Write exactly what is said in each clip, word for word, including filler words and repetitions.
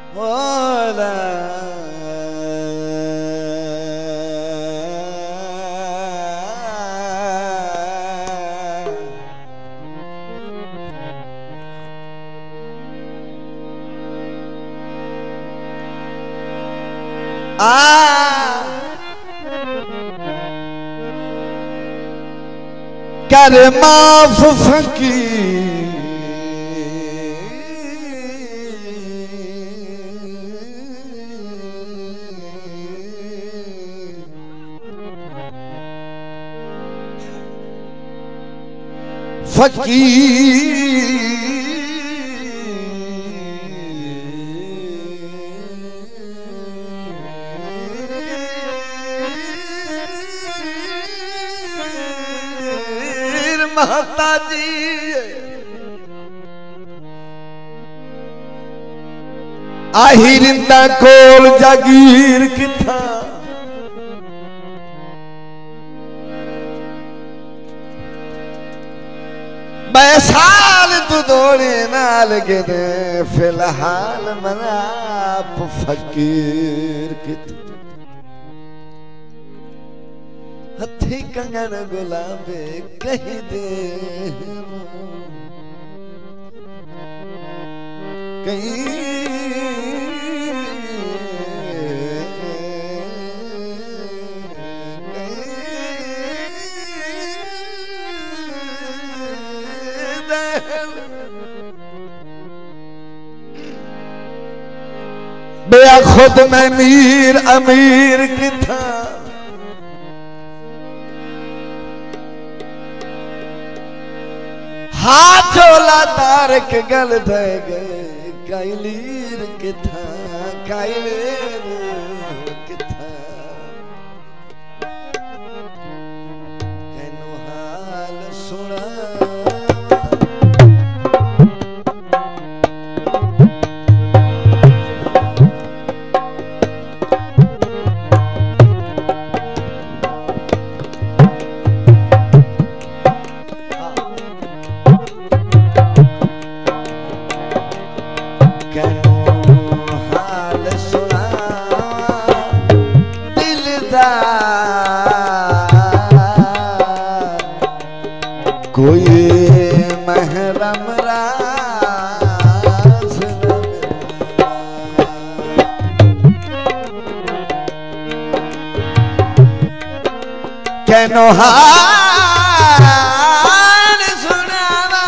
होला आ कर माफ फकीर फकीर महता जी आहिरिंदा कोल जागीर किथा बैसाल तू दौड़े नाल गिने फिलहाल मना फकीर किथा हथी कंगन गुलाबे कही दे कहीं बेया खुद में मीर अमीर किथा हाथ झोला तार के गल दे गए काइलीर किथा काइलीर किथा कैनो हाल सुना कोई महरम राज कैनो हाल सुनावा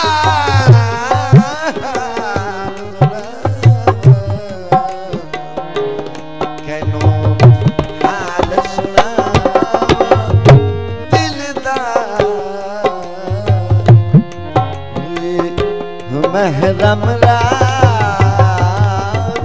कैनो हाल सुनावा दिलदार महरम राज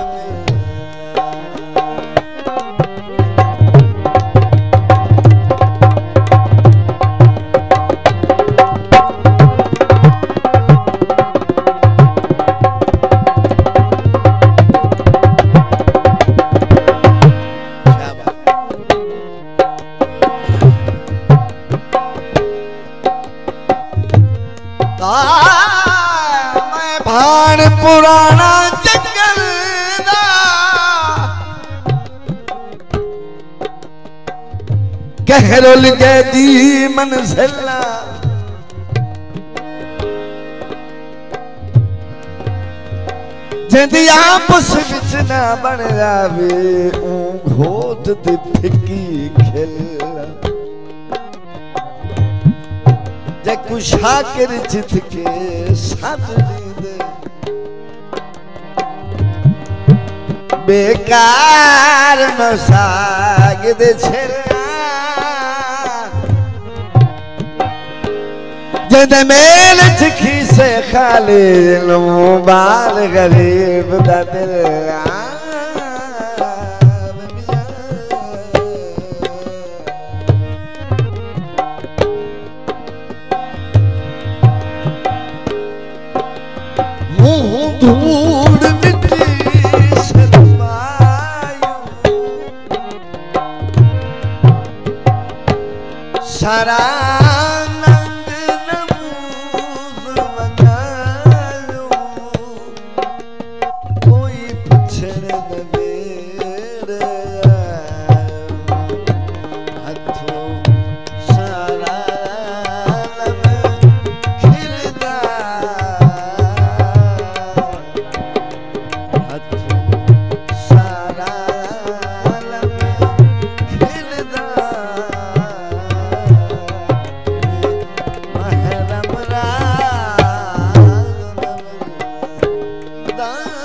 भाण पुराना जंगल दा कहरुल गए दी मंजिला जिंदी आपस विच ना बन जावे ऊ घोट ते फिकी खिला जे कुशाकिर जित के साथ बेकार मसागिद छेला जद मेल चिखी से खाली बाल गरीब दा दिल मुंह धूड़ मिट्टी सारा नंद नमूज मनायो कोई छिण नवेड़ हथों सारा लब खिलदा हथों सारा लब खिलदा महरम राग नवेड़